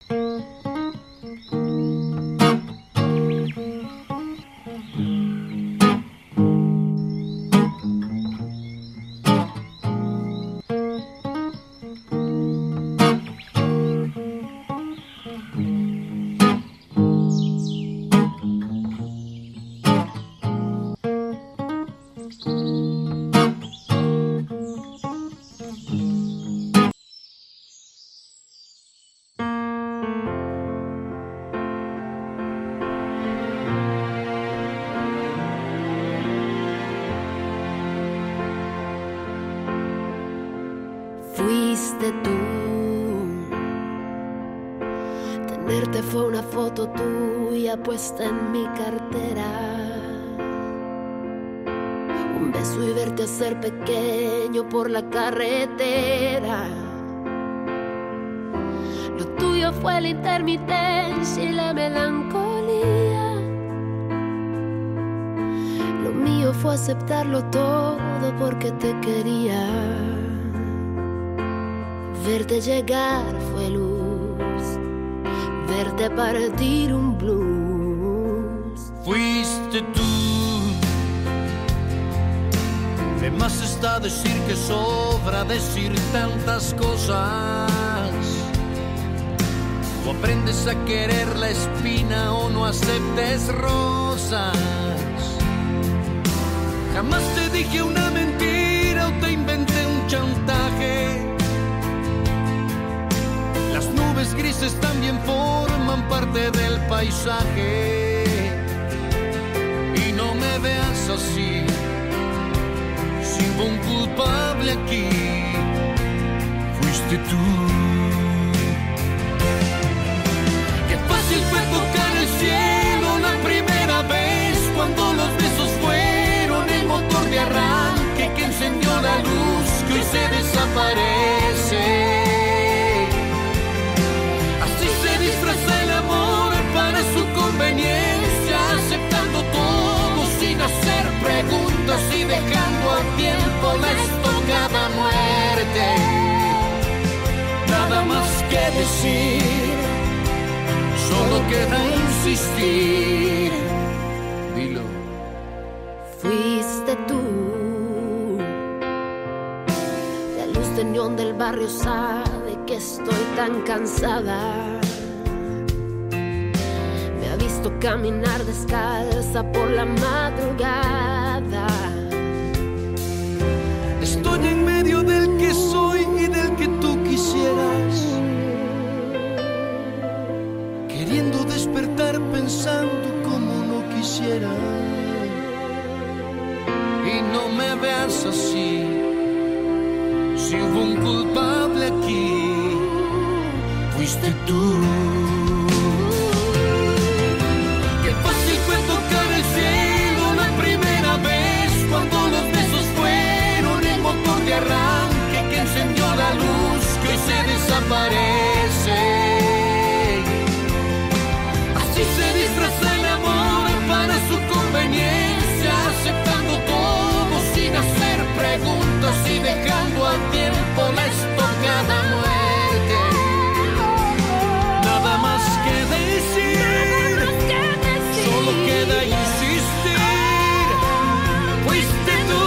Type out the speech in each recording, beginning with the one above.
Fuiste tú. Tenerte fue una foto tuya puesta en mi cartera. Un beso y verte hacer pequeño por la carretera. Lo tuyo fue la intermitencia y la melancolía. Lo mío fue aceptarlo todo porque te quería. Verte llegar fue luz, verte partir un blues. Fuiste tú. De más está decir que sobra decir tantas cosas. O aprendes a querer la espina o no aceptes rosas. Jamás te dije una mentira o te inventé un chantaje. Las nubes grises también forman parte del paisaje. Y no me veas así, si hubo un culpable aquí, fuiste tú. Qué fácil fue tocar el cielo la primera vez, cuando los besos fueron el motor de arranque que encendió la luz que hoy se desaparece. El amor para su conveniencia, aceptando todo sin hacer preguntas y dejando al tiempo la estocada muerte. Nada más que decir, solo queda insistir. Dilo. Fuiste tú. La luz de neón del barrio sabe que estoy tan cansada. Caminar descalza por la madrugada. Estoy en medio del que soy y del que tú quisieras, queriendo despertar pensando como no quisiera. Y no me veas así, si hubo un culpable aquí, fuiste tú. De arranque que encendió la luz que hoy se desaparece. Así se disfraza el amor para su conveniencia, aceptando todo sin hacer preguntas y dejando al tiempo la estocada muerte. Nada más que decir, solo queda insistir. Fuiste tú.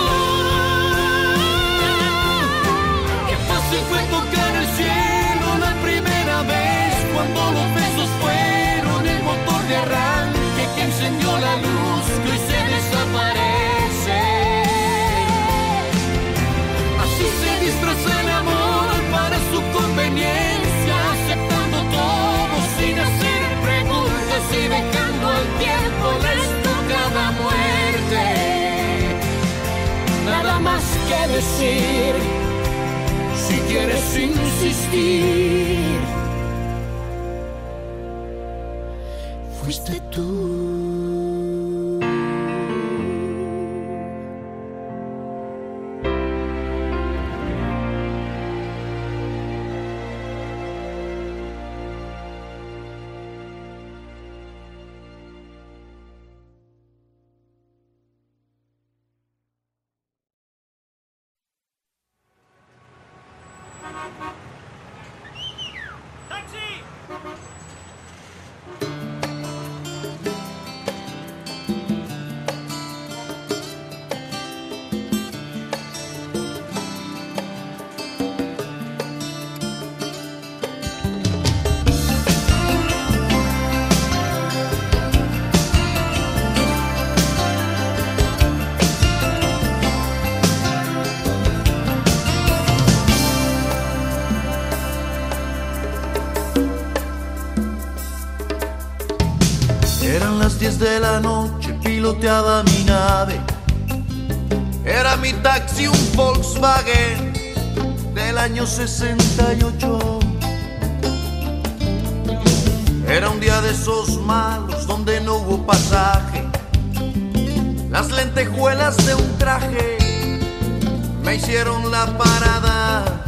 Fue tocar el cielo la primera vez, cuando los besos fueron el motor de arranque que encendió la luz que hoy se desaparece. Así se disfraza el amor para su conveniencia, aceptando todo sin hacer preguntas y dejando al tiempo la estocada muerte. Nada más que decir, si quieres insistir, fuiste tú. Taxi! Eran las 10 de la noche, piloteaba mi nave. Era mi taxi un Volkswagen del año 68. Era un día de esos malos donde no hubo pasaje. Las lentejuelas de un traje me hicieron la parada.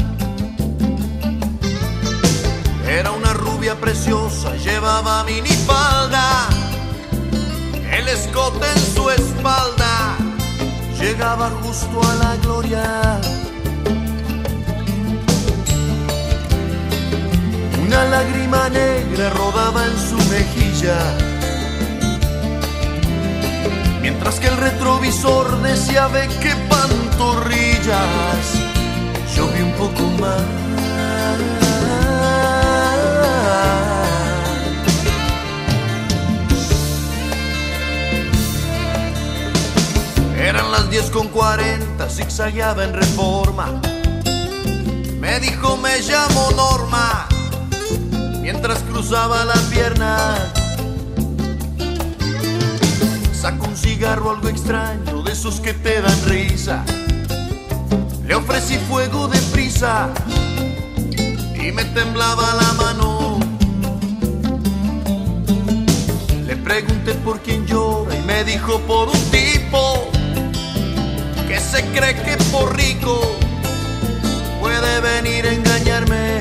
Era una rubia preciosa, llevaba minifalda, el escote en su espalda llegaba justo a la gloria. Una lágrima negra rodaba en su mejilla, mientras que el retrovisor decía: ve qué pantorrillas. Yo vi un poco más. Eran las 10:40, zigzagueaba en Reforma. Me dijo: me llamo Norma, mientras cruzaba la pierna. Sacó un cigarro algo extraño, de esos que te dan risa. Le ofrecí fuego deprisa y me temblaba la mano. Le pregunté por quién llora y me dijo: por un tipo que se cree que por rico puede venir a engañarme.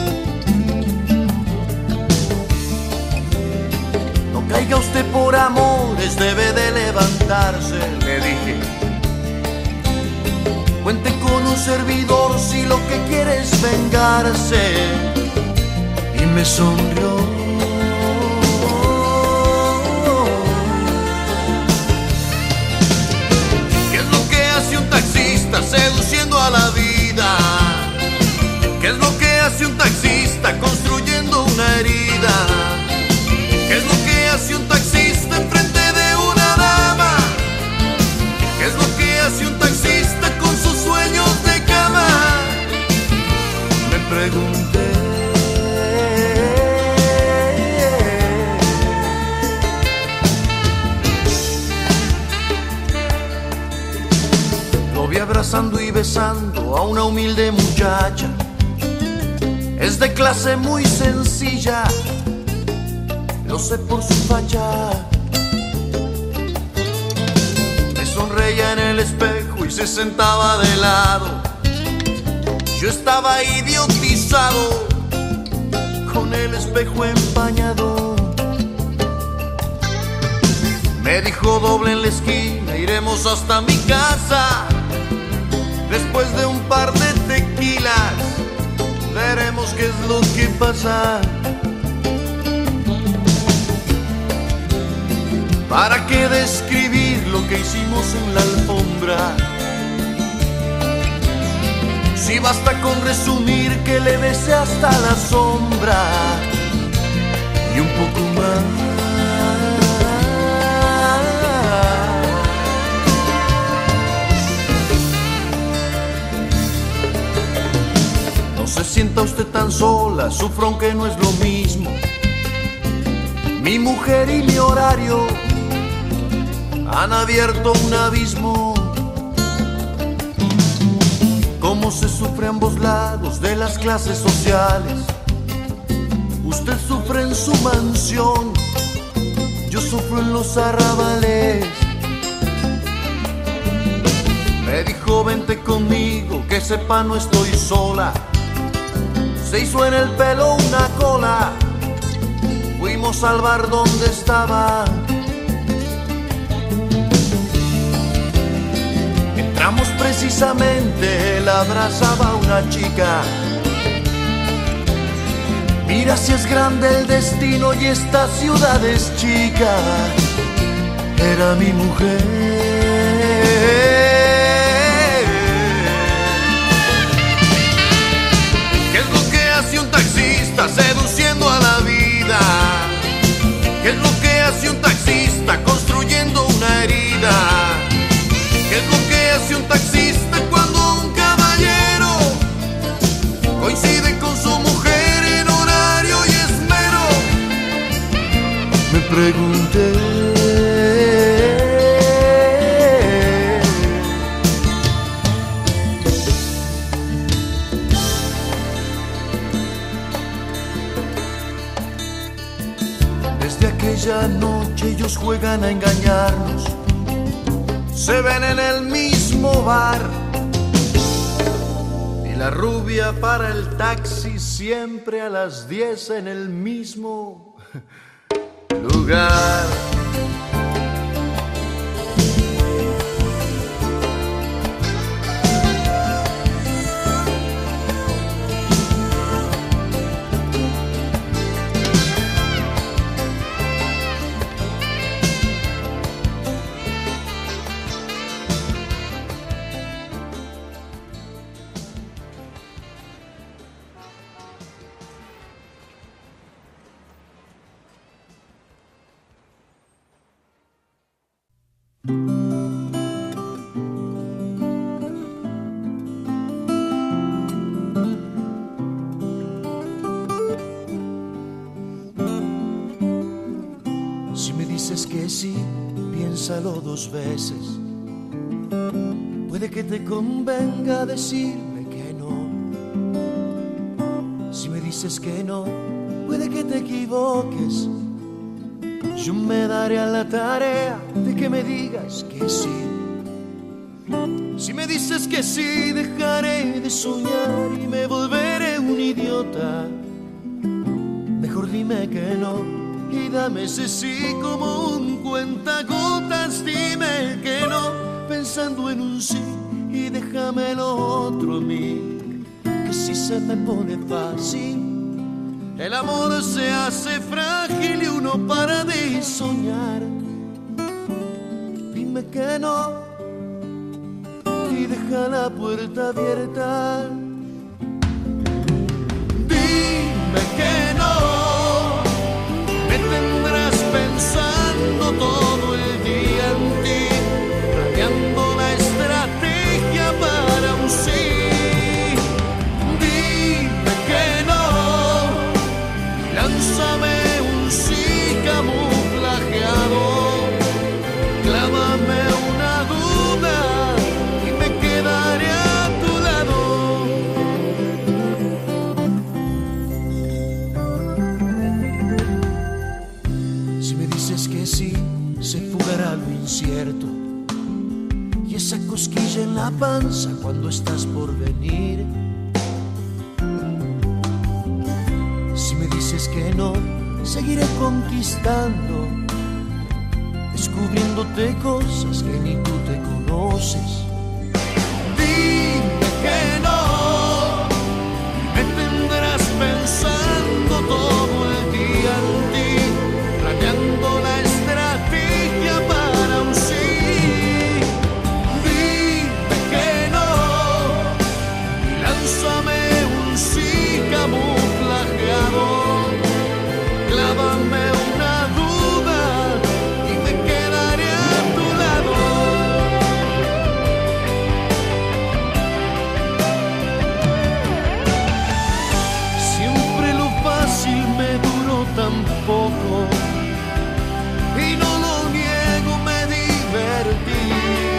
No caiga usted por amores, debe de levantarse, le dije. Cuente con un servidor si lo que quiere es vengarse. Y me sonrió. ¿Qué es lo que hace un taxista seduciendo a la vida? ¿Qué es lo que hace un taxista construyendo una herida? ¿Qué es lo que hace un taxista enfrente de una dama? ¿Qué es lo que hace un taxista con sus sueños de cama? Me pregunté. Lo vi abrazando y besando a una humilde muchacha. Es de clase muy sencilla, lo sé por su facha. Me sonreía en el espejo y se sentaba de lado. Yo estaba idiotizado, con el espejo empañado. Me dijo: doble en la esquina, iremos hasta mi casa. Después de un par de tequilas, veremos qué es lo que pasa. ¿Para qué describir lo que hicimos en la alfombra? Si basta con resumir que le besé hasta la sombra y un poco más. No se sienta usted tan sola, sufro aunque no es lo mismo. Mi mujer y mi horario han abierto un abismo. Cómo se sufre a ambos lados de las clases sociales. Usted sufre en su mansión, yo sufro en los arrabales. Me dijo: vente conmigo, que sepa no estoy sola. Se hizo en el pelo una cola, fuimos al bar donde estaba. Entramos precisamente, él abrazaba a una chica. Mira si es grande el destino y esta ciudad es chica. Era mi mujer. ¿Qué es lo que hace un taxista seduciendo a la vida? ¿Qué es lo que hace un taxista construyendo una herida? ¿Qué es lo que hace un taxista cuando un caballero coincide con su mujer en horario y esmero? Me pregunté. Desde aquella noche ellos juegan a engañarnos, se ven en el mismo bar y la rubia para el taxi siempre a las 10 en el mismo lugar. Si me dices que sí, piénsalo 2 veces. Puede que te convenga decirme que no. Si me dices que no, puede que te equivoques. Yo me daré a la tarea de que me digas que sí. Si me dices que sí, dejaré de soñar y me volveré un idiota. Mejor dime que no y dame ese sí como un cuentagotas. Dime que no pensando en un sí y déjame lo otro a mí, que si se me pone fácil el amor se hace frágil y uno para de soñar. Dime que no y deja la puerta abierta. Dime que no, me tendrás pensando todo el día en ti, planeando la estrategia para un sí. Dime que no, lánzame un sí camuflajeado, clávame una duda y me quedaré a tu lado. Si me dices que sí, se fugará lo incierto y esa cosquilla en la panza cuando estás por venir. Si me dices que no, seguiré conquistando, descubriéndote cosas que ni tú te conoces. Dime que no, me tendrás pensando todo el día en ti, planeando la estrategia para un sí. Dime que no, lánzame un sí camuflajeado, clávame una duda y me quedaré a tu lado. Siempre lo fácil me duró tan poco y no lo niego, me divertí.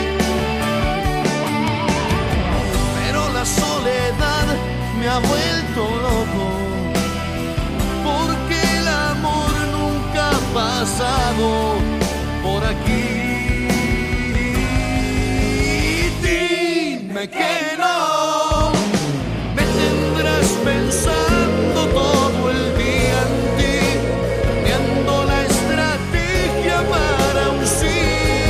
Pero la soledad me ha vuelto loco, porque el amor nunca ha pasado por aquí. Dime que no, me tendrás pensando todo el día en ti, planeando la estrategia para un sí.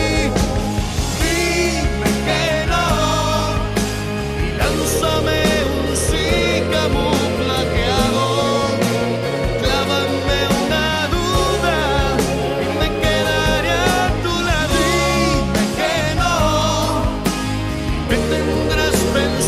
Dime que no y lánzame un sí camuflajeado, clávame una duda y me quedaré a tu lado. Dime que no, me tendrás pensando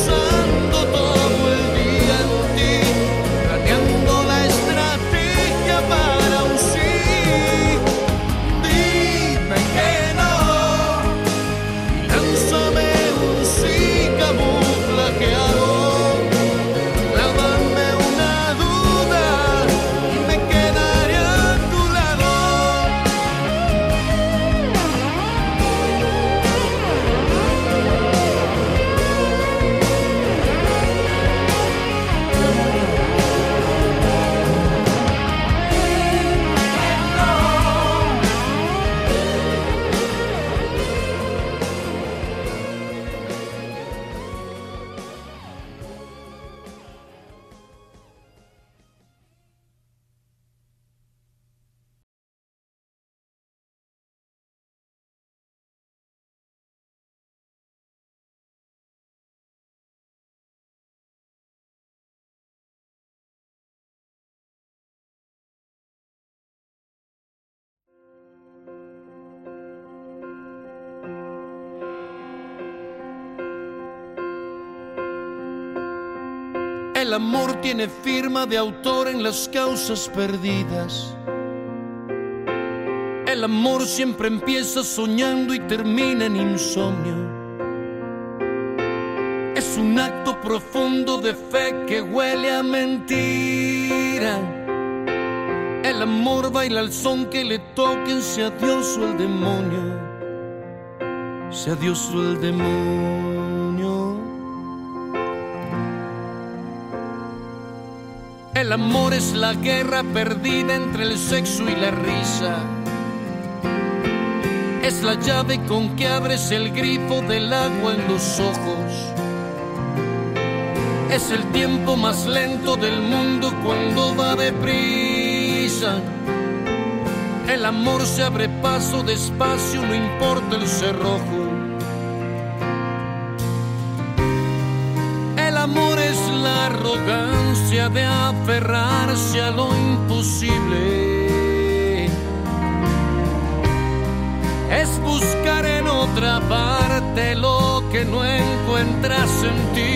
El amor tiene firma de autor en las causas perdidas. El amor siempre empieza soñando y termina en insomnio. Es un acto profundo de fe que huele a mentira. El amor baila al son que le toquen, sea Dios o el demonio, sea Dios o el demonio. El amor es la guerra perdida entre el sexo y la risa. Es la llave con que abres el grifo del agua en los ojos. Es el tiempo más lento del mundo cuando va deprisa. El amor se abre paso despacio, no importa el cerrojo. El amor es la arrogancia de aferrarse a lo imposible. Es buscar en otra parte lo que no encuentras en ti.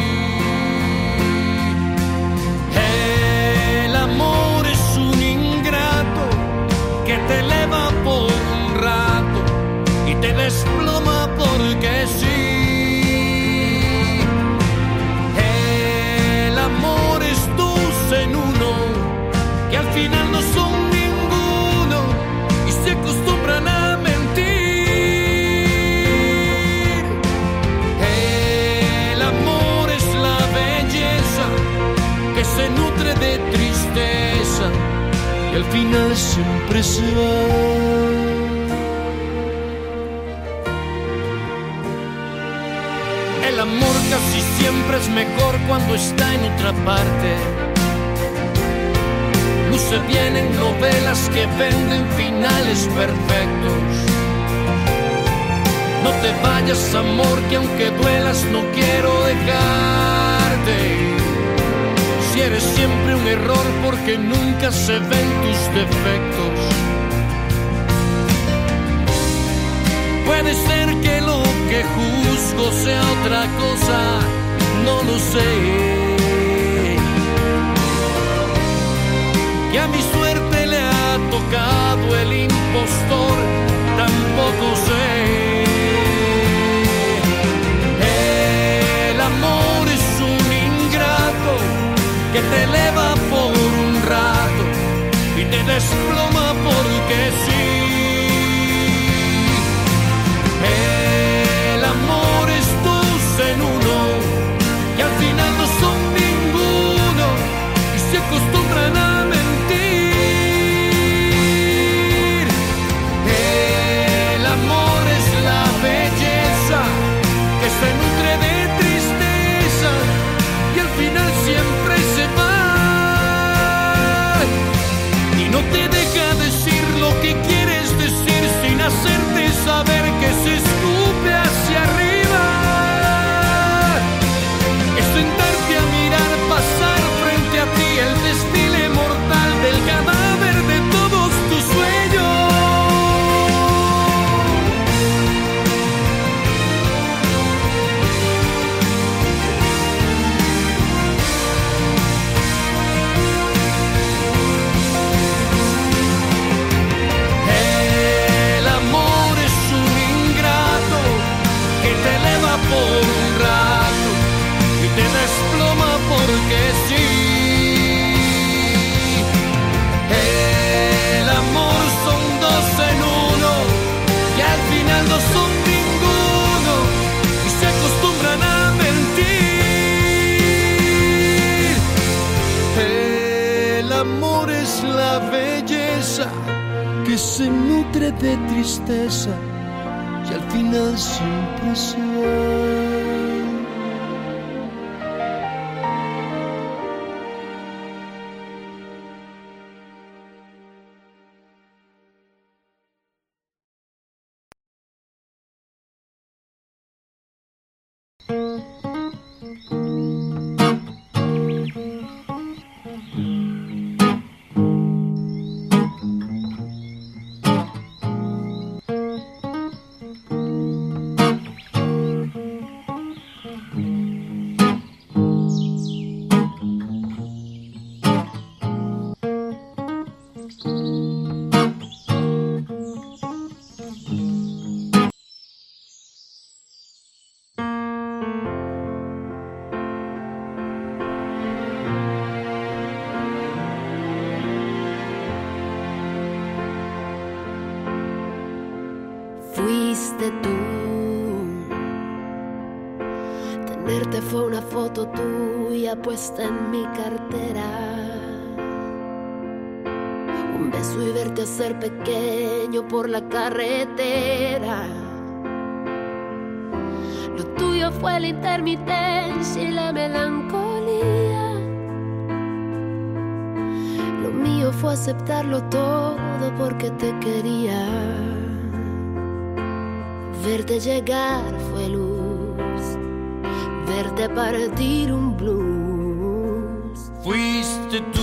El amor es un ingrato que te eleva por un rato y te desploma porque sí. El amor es dos en uno, que al final no son ninguno y se acostumbran a mentir. El amor es la belleza que se nutre de tristeza y al final siempre se va. El amor casi siempre es mejor cuando está en otra parte. Luce bien en novelas que venden finales perfectos. No te vayas, amor, que aunque duelas no quiero dejarte. Si eres siempre un error porque nunca se ven tus defectos. Puede ser que lo que juzgo sea otra cosa, no lo sé. Que a mi suerte le ha tocado el impostor, tampoco sé. El amor es un ingrato que te eleva por un rato y te desploma porque sí. El amor es dos en uno, que al final no son ninguno y se acostumbran a mentir. El amor es la belleza que se nutre de tristeza y al final siempre se va. Y no te deja decir lo que quieres decir sin hacerte saber que se escupe hacia arriba. Es sentarte a mirar pasar frente a ti el desfile mortal del cadáver de todos tus sueños. El amor es un ingrato que te eleva por un rato y te desploma porque sí. El amor son dos en uno, que al final no son ninguno y se acostumbran a mentir. El amor es la belleza que se nutre de tristeza y al final siempre se va. fuiste tú. Tenerte fue una foto tuya puesta en mi cartera. Un beso y verte hacer pequeño por la carretera. Lo tuyo fue la intermitencia y la melancolía. Lo mío fue aceptarlo todo porque te quería. Verte llegar fue luz, verte partir un blues. Fuiste tú.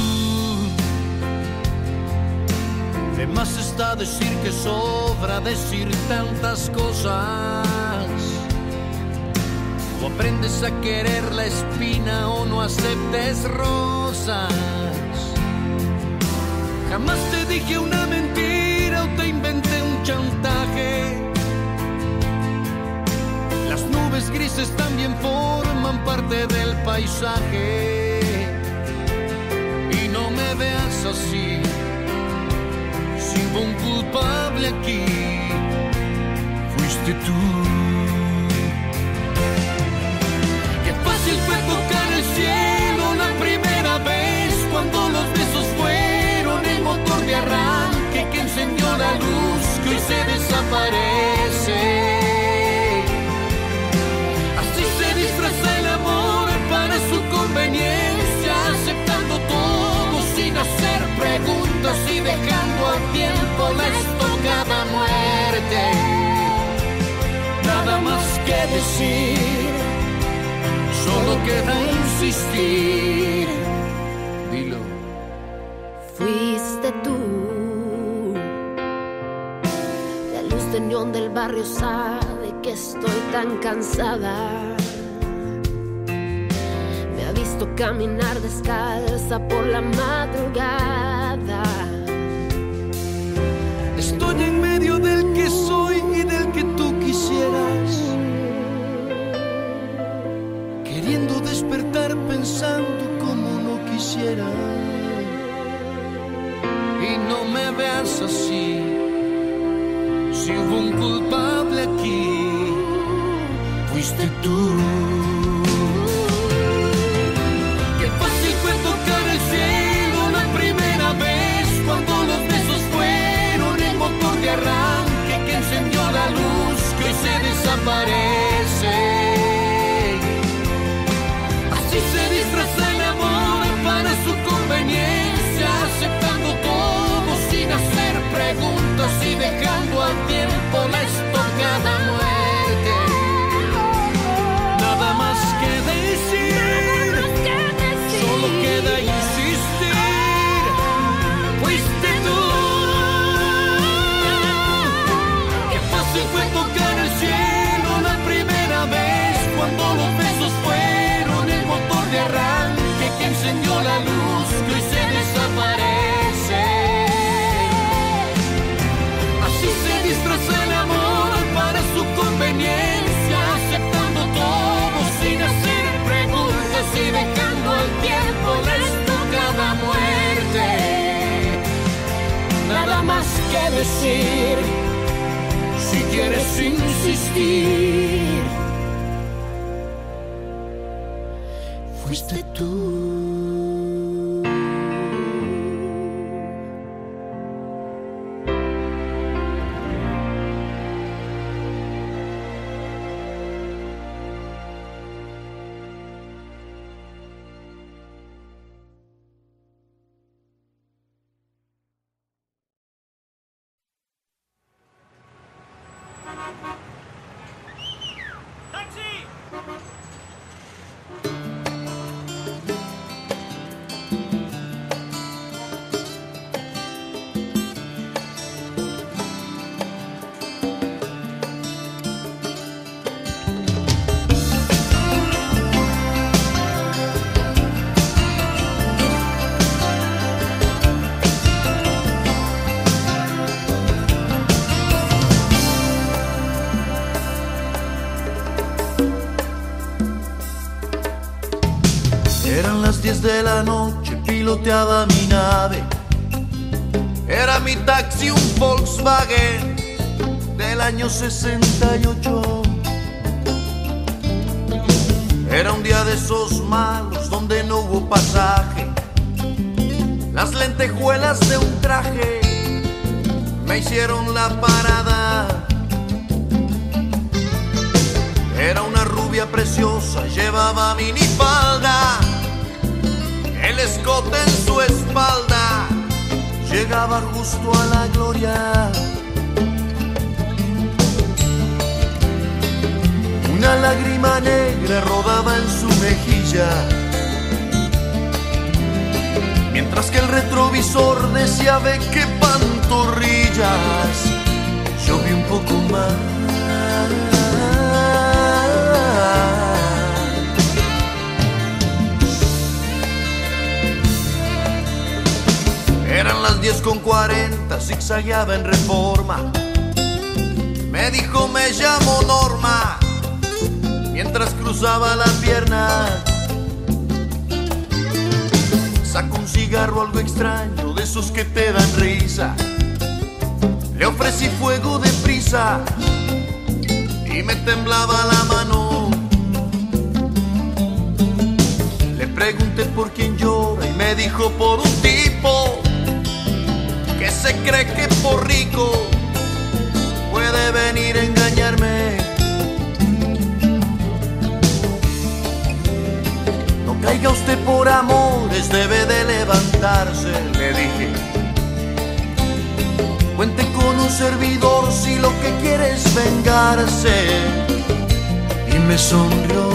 De más está decir que sobra decir tantas cosas. O aprendes a querer la espina o no aceptes rosas. Jamás te dije una mentira o te inventé un chantaje. Las nubes grises también forman parte del paisaje. Y no me veas así, si hubo un culpable aquí, fuiste tú. Qué fácil fue tocar el cielo la primera vez, cuando los besos fueron el motor de arranque que encendió la luz que hoy se desaparece. Así se disfraza el amor para su conveniencia, aceptando todo sin hacer preguntas y dejando al tiempo la estocada muerte. Nada más que decir, solo queda insistir. Dilo. Fuiste tú. La luz de neón del barrio sabe que estoy tan cansada. Me ha visto caminar descalza por la madrugada. Estoy en medio del que soy y del que tú quisieras, queriendo despertar pensando como no quisiera. Y no me veas así, si hubo un culpable aquí, fuiste tú. Qué fácil fue tocar el cielo la primera vez, cuando los besos fueron el motor de arranque que encendió la luz que hoy se desaparece. Así se disfraza el amor para su conveniencia, aceptando todo sin hacer preguntas y dejando al tiempo la estocada muerte. Nada más que decir, solo queda insistir. Fuiste tú. Qué fácil fue tocar el cielo la primera vez, cuando los besos fueron el motor de arranque que encendió la luz que hoy se desaparece. Así se disfraza el amor para su conveniencia, aceptando todo sin hacer preguntas y dejando al tiempo la estocada muerte. Nada más que decir, si quieres insistir, fuiste tú. Eran las 10 de la noche, piloteaba mi nave. Era mi taxi un Volkswagen del año 68. Era un día de esos malos donde no hubo pasaje. Las lentejuelas de un traje me hicieron la parada. Era una rubia preciosa, llevaba minifalda, el escote en su espalda llegaba justo a la gloria. Una lágrima negra rodaba en su mejilla, mientras que el retrovisor decía: ve qué pantorrillas. Yo vi un poco más. Eran las 10:40, zigzagueaba en Reforma. Me dijo: me llamo Norma, mientras cruzaba la pierna. Sacó un cigarro algo extraño, de esos que te dan risa. Le ofrecí fuego deprisa y me temblaba la mano. Le pregunté por quién llora y me dijo: por un tipo que se cree que por rico puede venir a engañarme. No caiga usted por amores, debe de levantarse, le dije. Cuente con un servidor si lo que quiere es vengarse. Y me sonrió.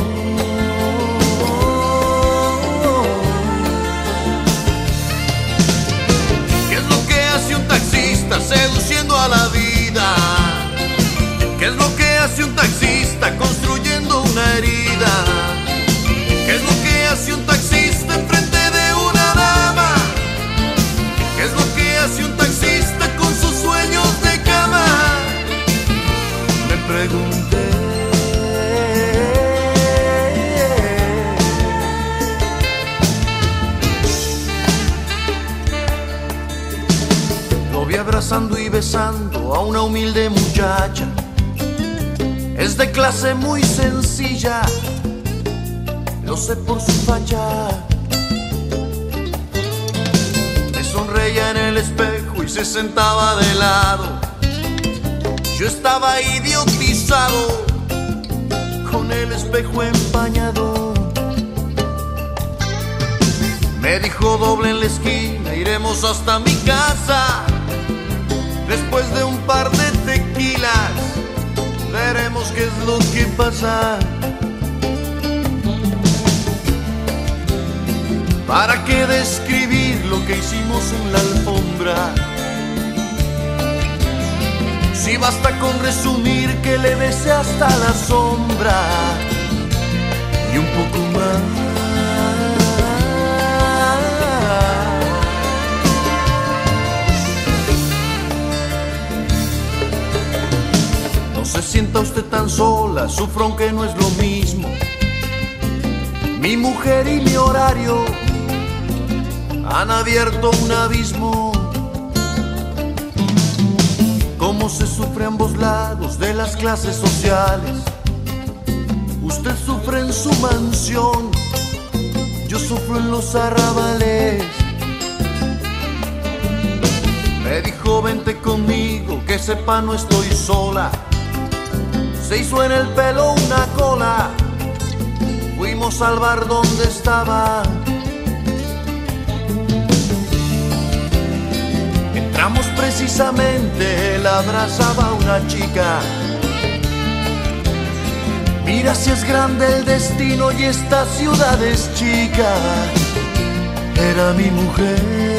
¿Qué es lo que hace un taxista seduciendo a la vida? ¿Qué es lo que hace un taxista construyendo una herida? ¿Qué es lo que hace un taxista enfrente de una dama? ¿Qué es lo que hace un taxista con sus sueños de cama? Me pregunté. Lo vi abrazando y besando a una humilde muchacha. Es de clase muy sencilla, lo sé por su facha. Me sonreía en el espejo y se sentaba de lado. Yo estaba idiotizado, con el espejo empañado. Me dijo: doble en la esquina, iremos hasta mi casa. Después de un par de tequilas, veremos qué es lo que pasa. ¿Para qué describir lo que hicimos en la alfombra? Si basta con resumir que le besé hasta la sombra y un poco más. No se sienta usted tan sola, sufro aunque no es lo mismo. Mi mujer y mi horario han abierto un abismo. Cómo se sufre a ambos lados de las clases sociales. Usted sufre en su mansión, yo sufro en los arrabales. Me dijo: vente conmigo, que sepa no estoy sola. Se hizo en el pelo una cola, fuimos al bar donde estaba. Entramos precisamente, él abrazaba a una chica. Mira si es grande el destino y esta ciudad es chica. Era mi mujer.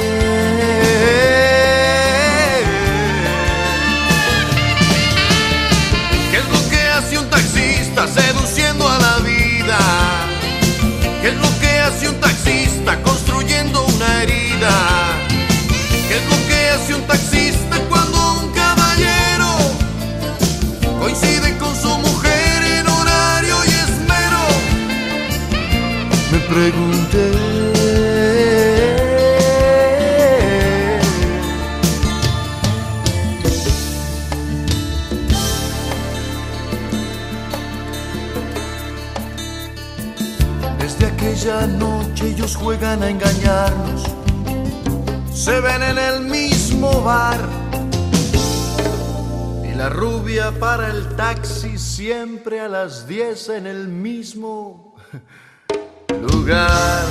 ¿Qué es lo que hace un taxista seduciendo a la vida? ¿Qué es lo que hace un taxista construyendo una herida? ¿Qué es lo que hace un taxista cuando un caballero coincide con su mujer en horario y esmero? Me pregunté. la noche ellos juegan a engañarnos. Se ven en el mismo bar y la rubia para el taxi siempre a las 10 en el mismo lugar.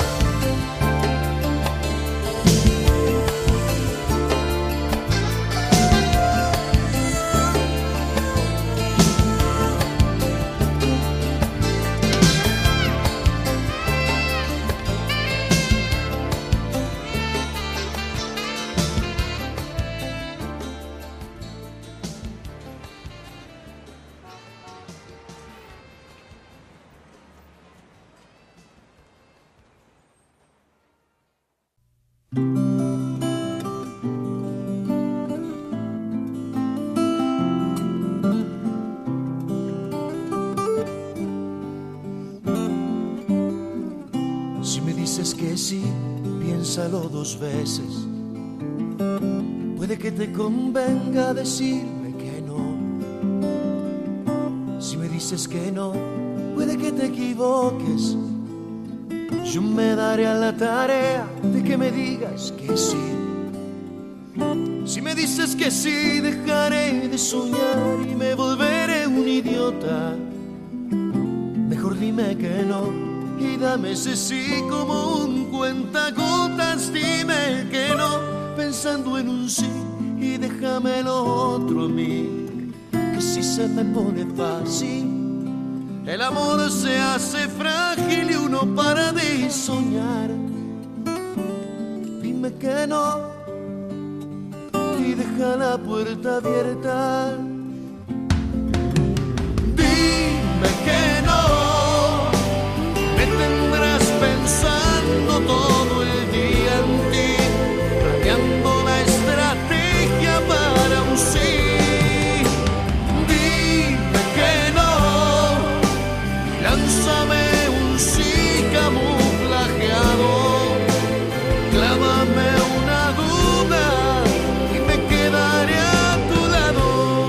Si me dices que sí, piénsalo 2 veces. Puede que te convenga decirme que no. Si me dices que no, puede que te equivoques. Yo me daré a la tarea de que me digas que sí. Si me dices que sí, dejaré de soñar y me volveré un idiota. Mejor dime que no y dame ese sí como un cuentagotas. Dime que no pensando en un sí y déjame lo otro a mí. Que si se me pone fácil, el amor se hace frágil y uno para de soñar. Dime que no y deja la puerta abierta. Dime que no, me tendrás pensando todo el día en ti, planeando la estrategia para un sí. Dime que no, lánzame un sí camuflajeado, clávame una duda y me quedaré a tu lado.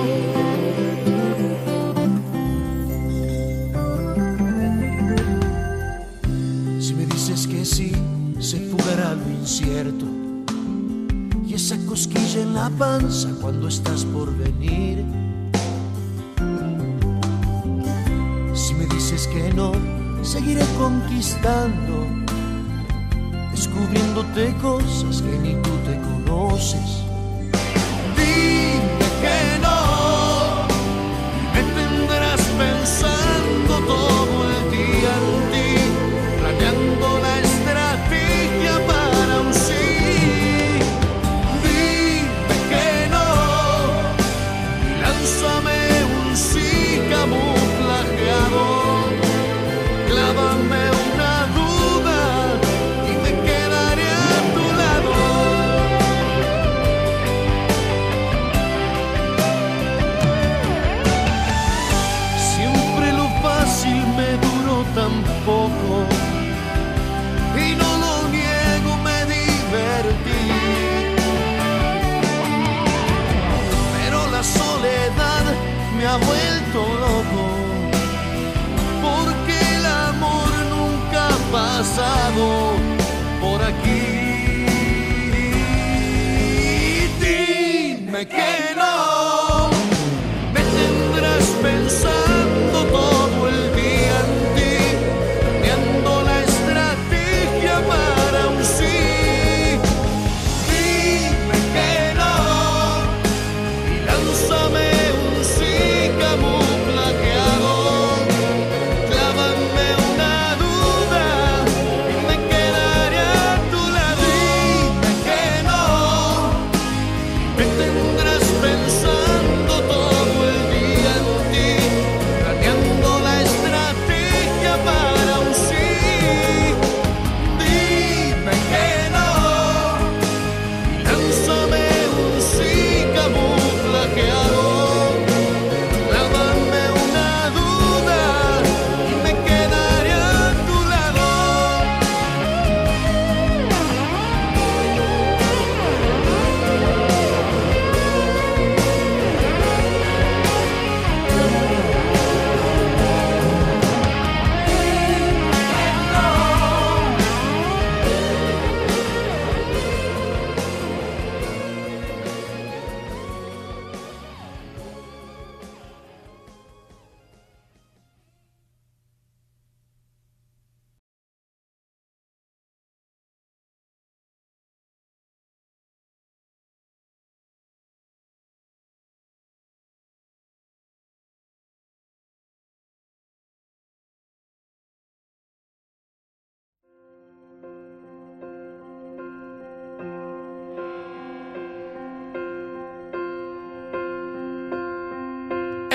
Si me dices que sí, se fugará lo incierto y esa cosquilla en la panza cuando estás por venir. Si me dices que no, seguiré conquistando, descubriéndote cosas que ni tú te conoces. Dime que no, me tendrás pensando todo el día en ti, planeando la estrategia para un sí. Dime que no, lánzame un sí camuflajeado, clávame una duda y me quedaré a tu lado. Siempre lo fácil me duró tan poco y no lo niego, me divertí. Pero la soledad me ha vuelto loco, porque el amor nunca ha pasado por aquí. Dime que no, me tendrás pensando todo el día en ti, planeando la estrategia para un sí. Dime que no y lánzame un sí camuflajeado, clávame una duda y me quedaré a tu lado.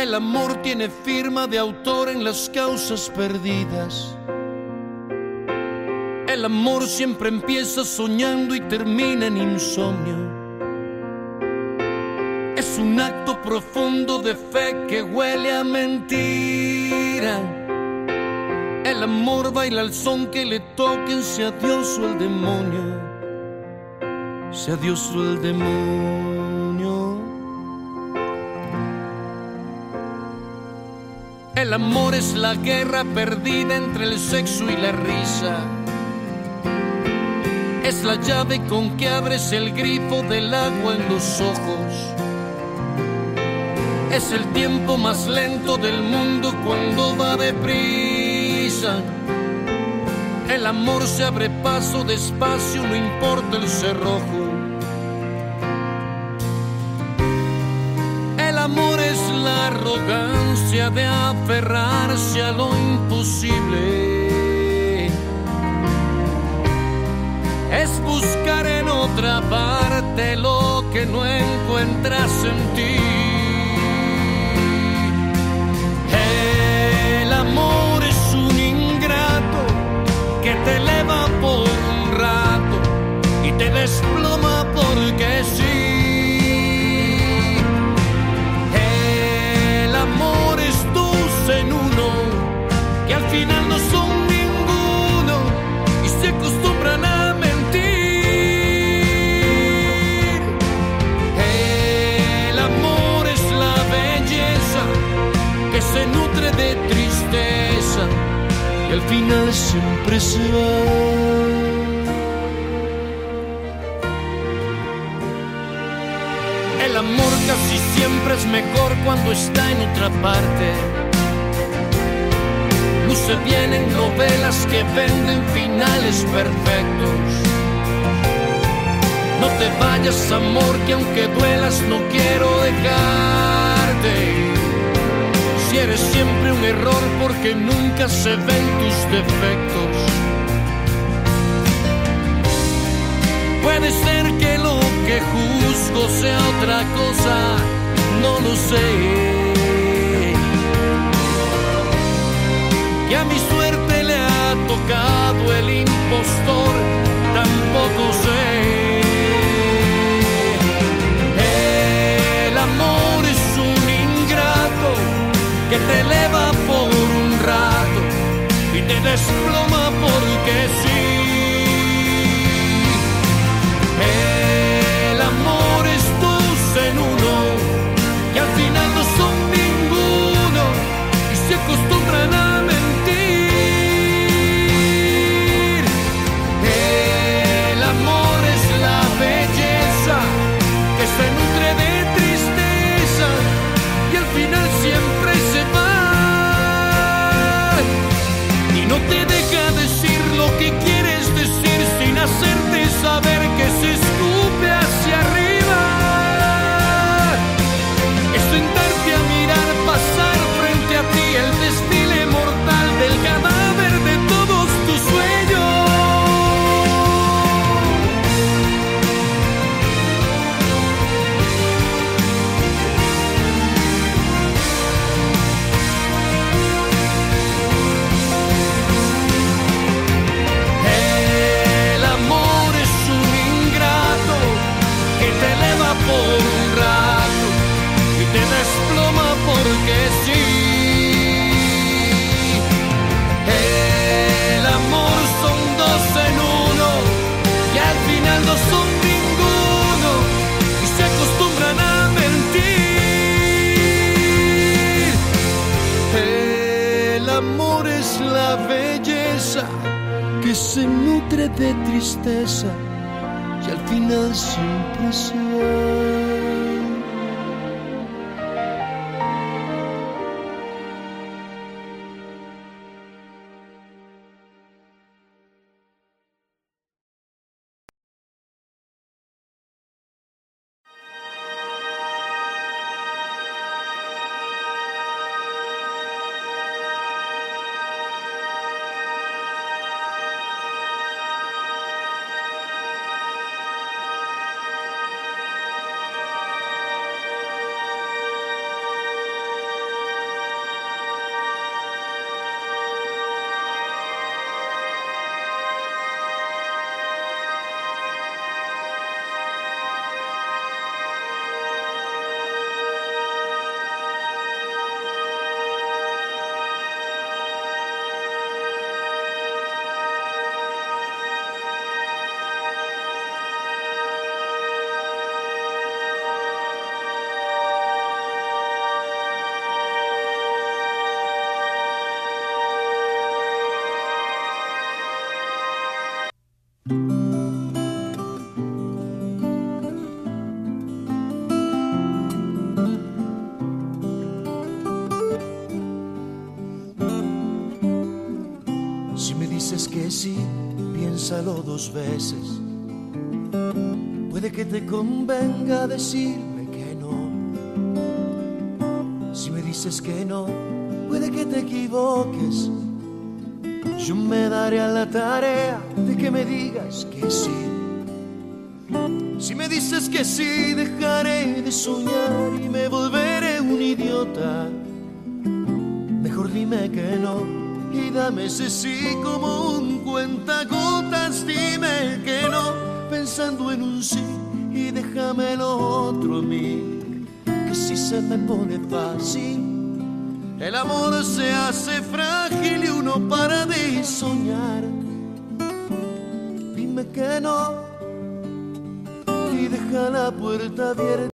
El amor tiene firma de autor en las causas perdidas. El amor siempre empieza soñando y termina en insomnio. Es un acto profundo de fe que huele a mentira. El amor baila al son que le toquen, sea Dios o el demonio, sea Dios o el demonio. El amor es la guerra perdida entre el sexo y la risa. Es la llave con que abres el grifo del agua en los ojos. Es el tiempo más lento del mundo cuando va deprisa. El amor se abre paso despacio, no importa el cerrojo. El amor es la arrogancia de aferrarse a lo imposible. Es buscar en otra parte lo que no encuentras en ti. El amor es un ingrato que te eleva por un rato y te desploma porque sí. El amor es dos en uno, que al final no son ninguno y se acostumbran a mentir. El amor es la belleza que se nutre de tristeza y al final siempre se va. El amor casi siempre es mejor cuando está en otra parte. Luce bien en novelas que venden finales perfectos. No te vayas, amor, que aunque duelas no quiero dejarte. Si eres siempre un error porque nunca se ven tus defectos. Puede ser que lo que juzgo sea otra cosa, no lo sé. Que a mi suerte le ha tocado el impostor, tampoco sé. El amor es un ingrato que te eleva por un rato y te desploma porque sí. El amor es dos en uno, que al final no son ninguno y se acostumbran a mentir. El amor es la belleza que se nutre de tristeza y al final siempre se va. Y no te deja decir lo que quieres decir sin hacerte saber que se escupe hacia arriba. Es sentarte a mirar pasar frente a ti el desfile mortal del cadáver de todos tus sueños. El amor es un ingrato que te eleva por un rato y te desploma porque sí. El amor son dos en uno, que al final no son ninguno y se acostumbran a mentir. El amor es la belleza que se nutre de tristeza y al final siempre se va. sí, piénsalo 2 veces. Puede que te convenga decirme que no. Si me dices que no, puede que te equivoques. Yo me daré a la tarea de que me digas que sí. Si me dices que sí, dejaré de soñar y me volveré un idiota. Mejor dime que no y dame ese sí como un cuentagotas. Dime que no pensando en un sí y déjame lo otro a mí, que si se me pone fácil el amor se hace frágil y uno para de soñar. Dime que no y deja la puerta abierta.